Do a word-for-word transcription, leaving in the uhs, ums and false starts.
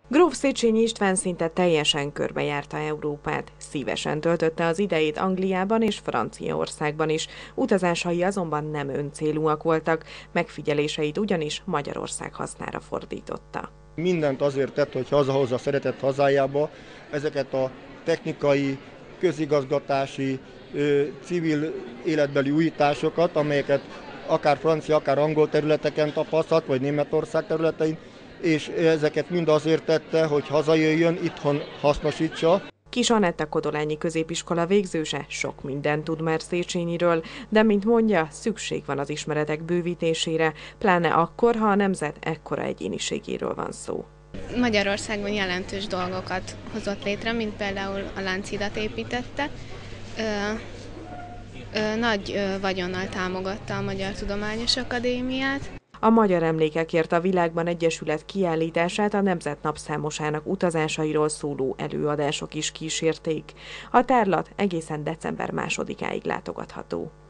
Gróf Széchenyi István szinte teljesen körbejárta Európát. Szívesen töltötte az idejét Angliában és Franciaországban is. Utazásai azonban nem öncélúak voltak, megfigyeléseit ugyanis Magyarország hasznára fordította. Mindent azért tett, hogy hazahozza szeretett hazájába ezeket a technikai, közigazgatási, civil életbeli újításokat, amelyeket akár francia, akár angol területeken tapasztalt, vagy Németország területein, és ezeket mind azért tette, hogy hazajöjjön, itthon hasznosítsa. Kis Anetta Kodolányi középiskola végzőse sok mindent tud már Széchenyiről, de mint mondja, szükség van az ismeretek bővítésére, pláne akkor, ha a nemzet ekkora egyéniségéről van szó. Magyarországon jelentős dolgokat hozott létre, mint például a Lánchidat építette. Ö, ö, nagy ö, vagyonnal támogatta a Magyar Tudományos Akadémiát. A Magyar Emlékekért a Világban Egyesület kiállítását a Nemzet napszámosának utazásairól szóló előadások is kísérték. A tárlat egészen december másodikáig látogatható.